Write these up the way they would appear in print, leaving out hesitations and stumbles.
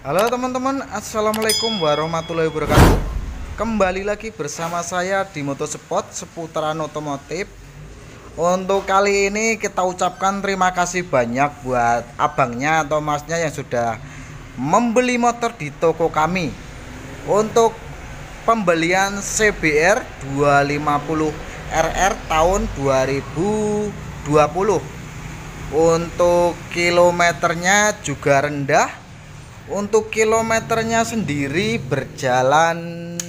Halo teman-teman, assalamualaikum warahmatullahi wabarakatuh. Kembali lagi bersama saya di Motospot seputaran otomotif. Untuk kali ini kita ucapkan terima kasih banyak buat abangnya atau masnya yang sudah membeli motor di toko kami. Untuk pembelian CBR 250 RR tahun 2020. Untuk kilometernya juga rendah. Untuk kilometernya sendiri berjalan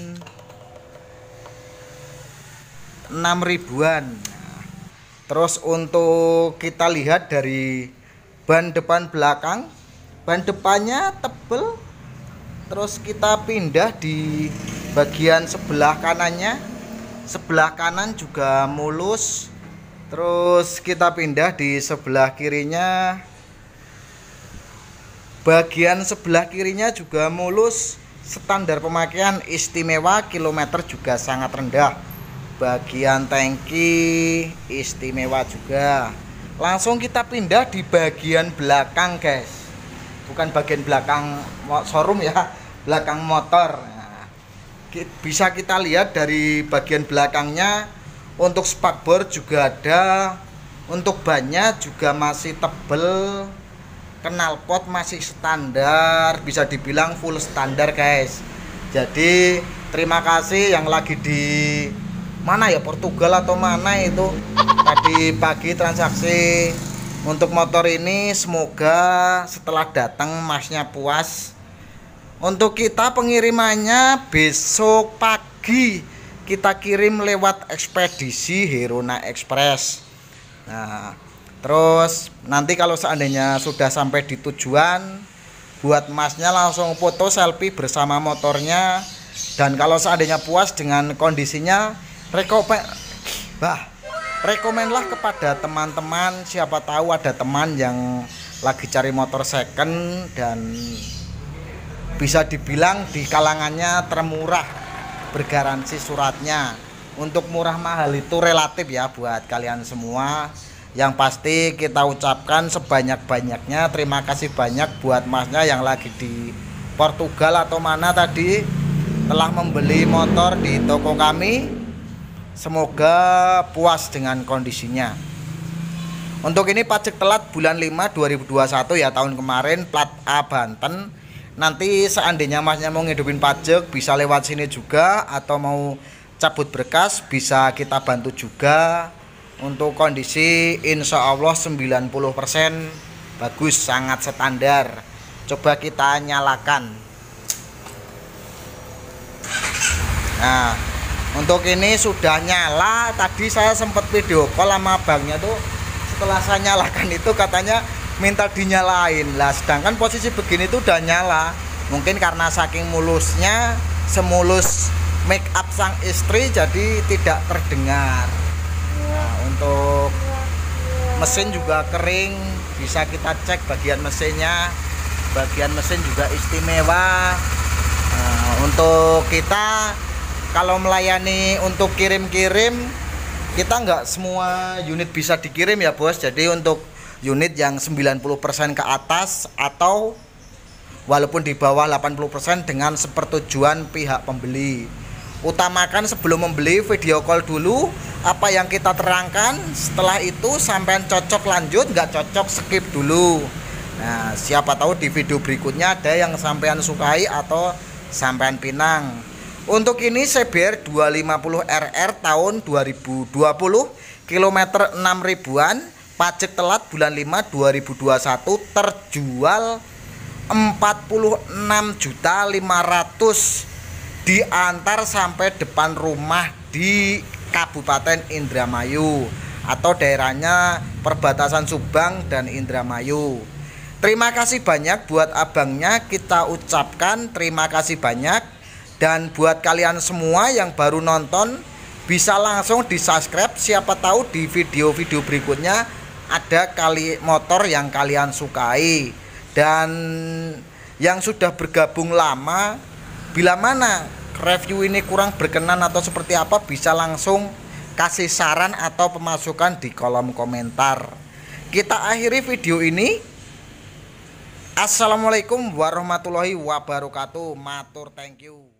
6 ribuan. Terus untuk kita lihat dari ban depan belakang, ban depannya tebel. Terus kita pindah di bagian sebelah kanannya, sebelah kanan juga mulus. Terus kita pindah di sebelah kirinya, bagian sebelah kirinya juga mulus. Standar pemakaian istimewa, kilometer juga sangat rendah. Bagian tangki istimewa juga. Langsung kita pindah di bagian belakang guys, bukan bagian belakang showroom ya, belakang motor. Nah, bisa kita lihat dari bagian belakangnya. Untuk spakbor juga ada. Untuk bannya juga masih tebel. Knalpot masih standar, bisa dibilang full standar guys. Jadi terima kasih yang lagi di mana ya, Portugal atau mana itu, tadi pagi transaksi untuk motor ini. Semoga setelah datang masnya puas. Untuk kita pengirimannya besok pagi kita kirim lewat ekspedisi Herona Express. Nah, terus nanti kalau seandainya sudah sampai di tujuan, buat masnya langsung foto selfie bersama motornya. Dan kalau seandainya puas dengan kondisinya, rekomenlah kepada teman-teman. Siapa tahu ada teman yang lagi cari motor second dan bisa dibilang di kalangannya termurah, bergaransi suratnya. Untuk murah mahal itu relatif ya buat kalian semua. Yang pasti kita ucapkan sebanyak-banyaknya terima kasih banyak buat masnya yang lagi di Portugal atau mana tadi telah membeli motor di toko kami. Semoga puas dengan kondisinya. Untuk ini pajak telat bulan 5 2021 ya, tahun kemarin, plat A Banten. Nanti seandainya masnya mau ngidupin pajak bisa lewat sini juga, atau mau cabut berkas bisa kita bantu juga. Untuk kondisi insya Allah 90% bagus, sangat standar. Coba kita nyalakan. Nah, untuk ini sudah nyala. Tadi saya sempat video call sama abangnya tuh. Setelah saya nyalakan itu katanya minta dinyalain lah, sedangkan posisi begini tuh udah nyala. Mungkin karena saking mulusnya, semulus make up sang istri, jadi tidak terdengar. Nah, untuk mesin juga kering, bisa kita cek bagian mesinnya. Bagian mesin juga istimewa. Nah, untuk kita kalau melayani untuk kirim-kirim, kita nggak semua unit bisa dikirim ya bos. Jadi untuk unit yang 90% ke atas atau walaupun di bawah 80% dengan sepertujuan pihak pembeli. Utamakan sebelum membeli video call dulu apa yang kita terangkan. Setelah itu sampean cocok lanjut, nggak cocok skip dulu. Nah, siapa tahu di video berikutnya ada yang sampean sukai atau sampean pinang. Untuk ini CBR 250 RR tahun 2020, kilometer 6 ribuan, pajak telat bulan 5 2021, terjual 46.500.000, diantar sampai depan rumah di Kabupaten Indramayu atau daerahnya perbatasan Subang dan Indramayu. Terima kasih banyak buat abangnya, kita ucapkan terima kasih banyak. Dan buat kalian semua yang baru nonton, bisa langsung di subscribe. Siapa tahu di video-video berikutnya ada motor yang kalian sukai. Dan yang sudah bergabung lama, bila mana review ini kurang berkenan atau seperti apa, bisa langsung kasih saran atau pemasukan di kolom komentar. Kita akhiri video ini. Assalamualaikum warahmatullahi wabarakatuh. Matur thank you.